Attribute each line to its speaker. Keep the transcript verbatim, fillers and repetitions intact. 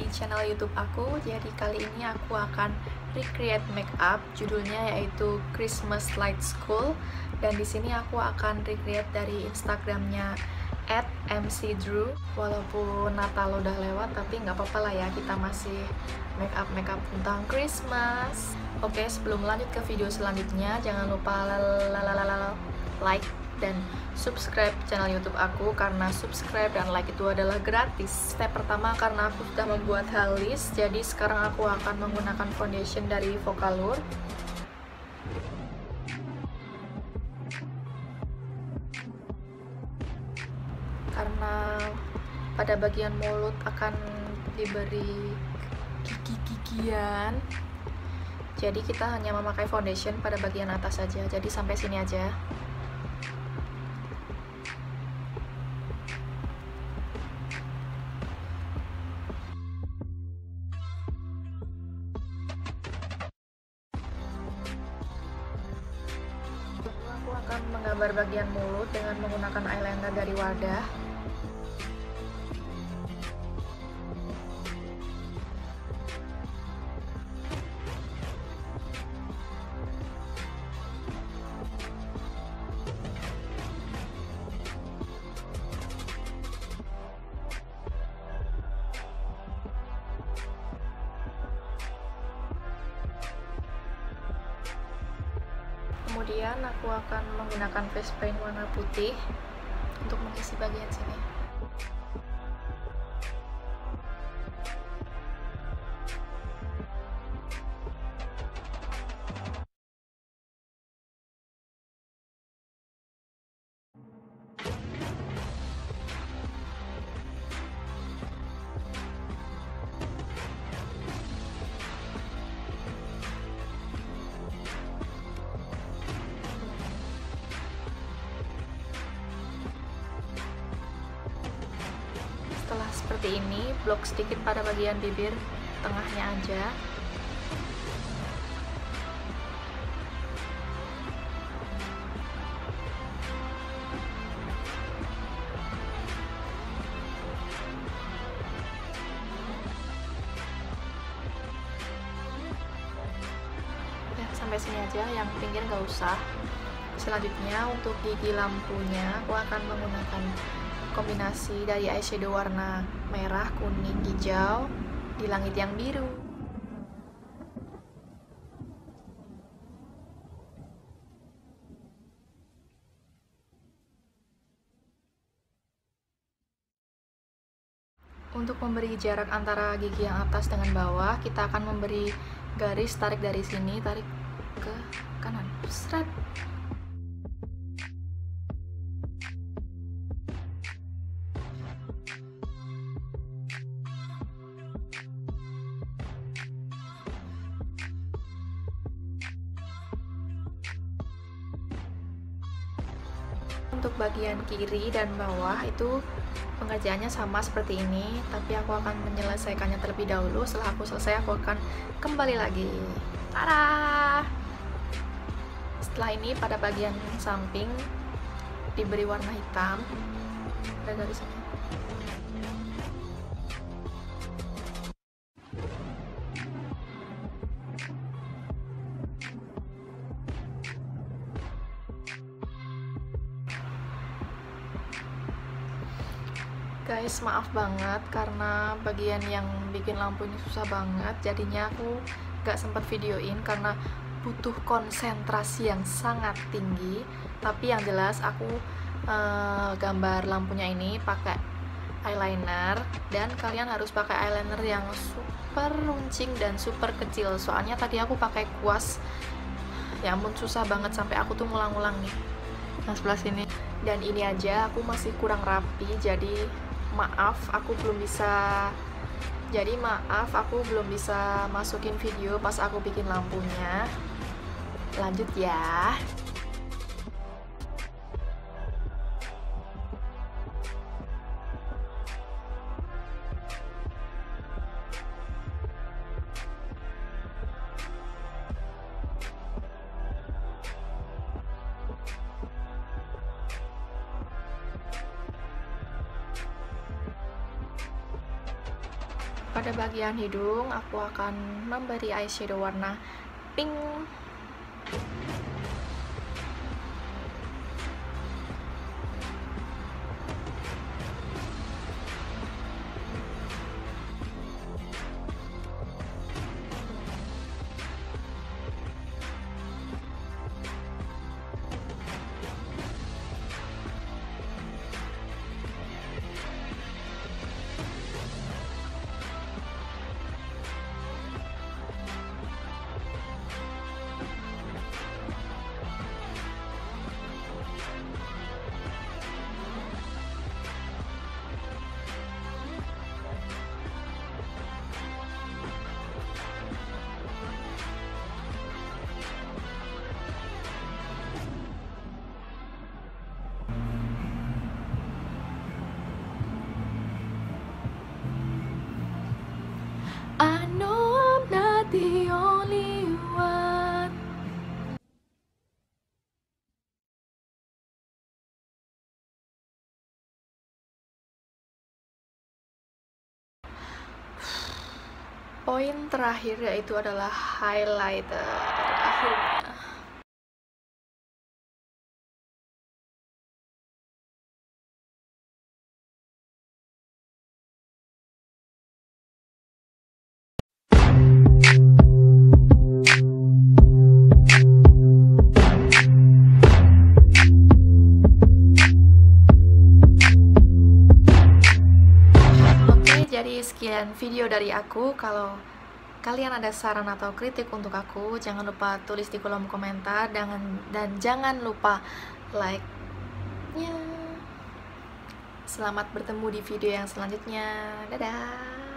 Speaker 1: channel YouTube aku. Jadi kali ini aku akan recreate makeup, judulnya yaitu Christmas Light School. Dan di sini aku akan recreate dari Instagramnya at m c drew. Walaupun Natal udah lewat, tapi nggak apa-apa lah ya, kita masih makeup makeup tentang Christmas. Oke, sebelum lanjut ke video selanjutnya, jangan lupa like dan subscribe channel YouTube aku, karena subscribe dan like itu adalah gratis. Step pertama, karena aku sudah membuat hair list, jadi sekarang aku akan menggunakan foundation dari Vocalour. Karena pada bagian mulut akan diberi gigi-gigian, jadi kita hanya memakai foundation pada bagian atas saja. Jadi sampai sini aja. Aku akan menggambar bagian mulut dengan menggunakan eyeliner dari Wardah. Kemudian aku akan menggunakan face paint warna putih untuk mengisi bagian sini. Setelah seperti ini, blok sedikit pada bagian bibir tengahnya aja. Ya, sampai sini aja, yang pinggir nggak usah. Selanjutnya untuk gigi lampunya, aku akan menggunakan kombinasi dari eyeshadow warna merah, kuning, hijau di langit yang biru. Untuk memberi jarak antara gigi yang atas dengan bawah, kita akan memberi garis, tarik dari sini, tarik ke kanan, seret. Untuk bagian kiri dan bawah itu pengerjaannya sama seperti ini, tapi aku akan menyelesaikannya terlebih dahulu. Setelah aku selesai, aku akan kembali lagi. Tada! Setelah ini pada bagian samping diberi warna hitam. Ada garis ini. Guys, maaf banget karena bagian yang bikin lampu ini susah banget, jadinya aku gak sempat videoin karena butuh konsentrasi yang sangat tinggi. Tapi yang jelas aku uh, gambar lampunya ini pakai eyeliner, dan kalian harus pakai eyeliner yang super runcing dan super kecil. Soalnya tadi aku pakai kuas, ya ampun susah banget sampai aku tuh ngulang-ngulang nih yang sebelah sini. Dan ini aja aku masih kurang rapi, jadi maaf aku belum bisa jadi maaf aku belum bisa masukin video pas aku bikin lampunya. Lanjut ya. Pada bagian hidung aku akan memberi eyeshadow warna pink. I know I'm not the only one. Poin terakhir yaitu adalah highlighter akhirnya. Jadi sekian video dari aku. Kalau kalian ada saran atau kritik untuk aku, jangan lupa tulis di kolom komentar, dan, dan jangan lupa like-nya. Selamat bertemu di video yang selanjutnya. Dadah.